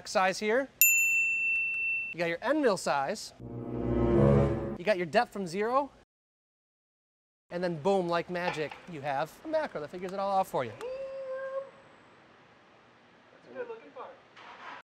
block size here. You got your end mill size. You got your depth from 0. And then boom, like magic, you have a macro that figures it all out for you.